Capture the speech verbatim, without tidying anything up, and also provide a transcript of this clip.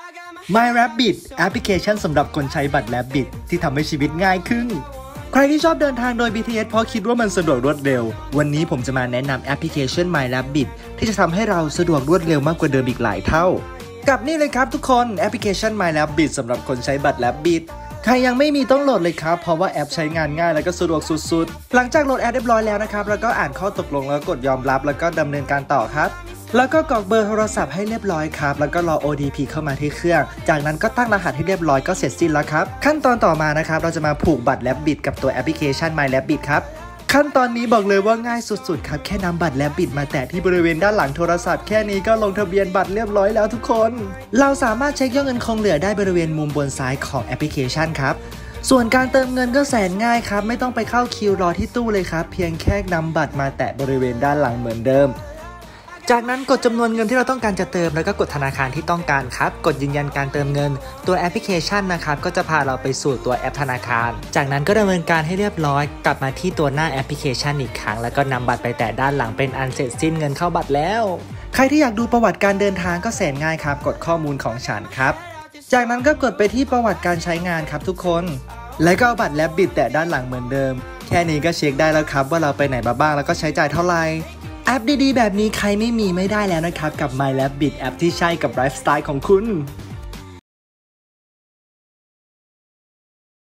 MyRabbit แอปพลิเคชันสำหรับคนใช้บัตร Rabbit ที่ทำให้ชีวิตง่ายขึ้นใครที่ชอบเดินทางโดย บี ที เอส เพราะคิดว่ามันสะดวกรวดเร็ววันนี้ผมจะมาแนะนำแอปพลิเคชัน MyRabbit ที่จะทำให้เราสะดวกรวดเร็วมากกว่าเดิมอีกหลายเท่ากับนี่เลยครับทุกคนแอปพลิเคชัน MyRabbit สำหรับคนใช้บัตร Rabbit ใครยังไม่มีต้องโหลดเลยครับเพราะว่าแอปใช้งานง่ายและก็สะดวกสุดๆหลังจากโหลดแอปเรียบร้อยแล้วนะครับแล้วก็อ่านข้อตกลงแล้วกดยอมรับแล้วก็ดำเนินการต่อครับแล้วก็กรอกเบอร์โทรศัพท์ให้เรียบร้อยครับแล้วก็รอ โอ ที พี เข้ามาที่เครื่องจากนั้นก็ตั้งรหัสให้เรียบร้อยก็เสร็จสิ้นแล้วครับขั้นตอนต่อมานะครับเราจะมาผูกบัตร Rabbit กับตัวแอปพลิเคชัน MyRabbit ครับขั้นตอนนี้บอกเลยว่าง่ายสุดๆครับแค่นำบัตร Rabbit มาแตะที่บริเวณด้านหลังโทรศัพท์แค่นี้ก็ลงทะเบียนบัตรเรียบร้อยแล้วทุกคนเราสามารถเช็คยอดเงินคงเหลือได้บริเวณมุมบนซ้ายของแอปพลิเคชันครับส่วนการเติมเงินก็แสนง่ายครับไม่ต้องไปเข้าคิวรอที่ตู้เลยครับเพียงแค่นำบัตรมาแตะบริเวณด้านหลังเหมือนเดิมจากนั้นกดจำนวนเงินที่เราต้องการจะเติมแล้วก็กดธนาคารที่ต้องการครับกดยืนยันการเติมเงินตัวแอปพลิเคชันนะครับก็จะพาเราไปสู่ตัวแอปธนาคารจากนั้นก็ดำเนินการให้เรียบร้อยกลับมาที่ตัวหน้าแอปพลิเคชันอีกครั้งแล้วก็นำบัตรไปแตะด้านหลังเป็นอันเสร็จสิ้นเงินเข้าบัตรแล้วใครที่อยากดูประวัติการเดินทางก็แสนง่ายครับกดข้อมูลของฉันครับจากนั้นก็กดไปที่ประวัติการใช้งานครับทุกคนแล้วก็เอาบัตร Rabbit แตะด้านหลังเหมือนเดิมแค่นี้ก็เช็คได้แล้วครับว่าเราไปไหนมาบ้างแล้วก็ใช้จ่ายเท่าไหร่แอปดีๆแบบนี้ใครไม่มีไม่ได้แล้วนะครับกับ MyRabbit แอปที่ใช่กับไลฟ์สไตล์ของคุณ